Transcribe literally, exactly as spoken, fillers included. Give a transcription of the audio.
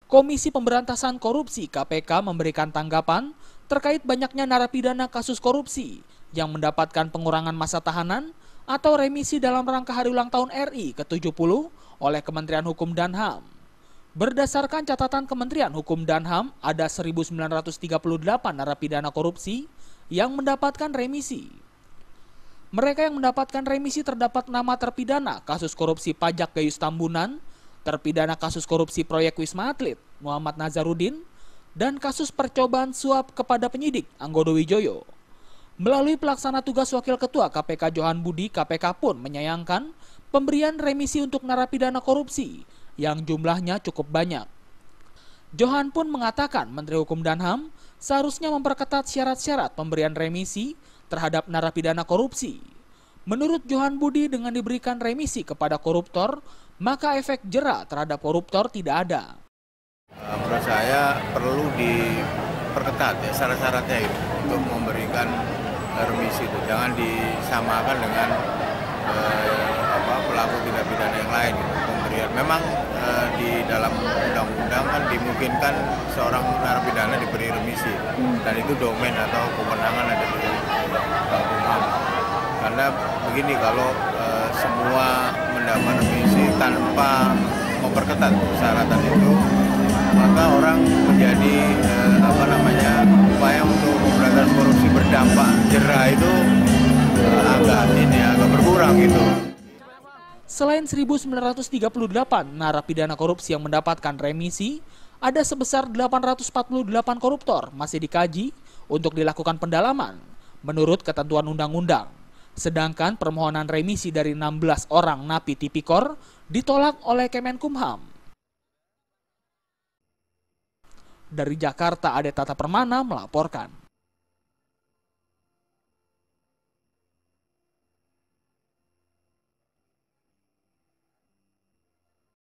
Komisi Pemberantasan Korupsi K P K memberikan tanggapan terkait banyaknya narapidana kasus korupsi yang mendapatkan pengurangan masa tahanan atau remisi dalam rangka Hari Ulang Tahun R I ke tujuh puluh oleh Kementerian Hukum dan H A M. Berdasarkan catatan Kementerian Hukum dan H A M, ada seribu sembilan ratus tiga puluh delapan narapidana korupsi yang mendapatkan remisi. Mereka yang mendapatkan remisi terdapat nama terpidana kasus korupsi pajak Gayus Tambunan, terpidana kasus korupsi proyek Wisma Atlet Muhammad Nazarudin, dan kasus percobaan suap kepada penyidik Anggodo Wijoyo. Melalui pelaksana tugas Wakil Ketua K P K Johan Budi, K P K pun menyayangkan pemberian remisi untuk narapidana korupsi yang jumlahnya cukup banyak. Johan pun mengatakan Menteri Hukum dan H A M seharusnya memperketat syarat-syarat pemberian remisi terhadap narapidana korupsi. Menurut Johan Budi, dengan diberikan remisi kepada koruptor, maka efek jera terhadap koruptor tidak ada. Menurut saya perlu diperketat ya syarat-syaratnya itu untuk memberikan remisi itu. Jangan disamakan dengan eh, apa, pelaku tindak pidana yang lain. Gitu. Pemberian memang eh, di dalam undang-undang kan dimungkinkan seorang narapidana diberi remisi dan itu domain atau kewenangan ada di Hukum. Karena begini, kalau eh, semua mendapat remisi tanpa memperketat persyaratan itu, maka orang menjadi eh, apa namanya upaya untuk pemberantasan korupsi berdampak jera itu eh, agak ini agak berkurang gitu. Selain seribu sembilan ratus tiga puluh delapan narapidana korupsi yang mendapatkan remisi, ada sebesar delapan ratus empat puluh delapan koruptor masih dikaji untuk dilakukan pendalaman menurut ketentuan undang-undang. Sedangkan permohonan remisi dari enam belas orang napi tipikor ditolak oleh Kemenkumham. Dari Jakarta, Ade Tata Permana melaporkan.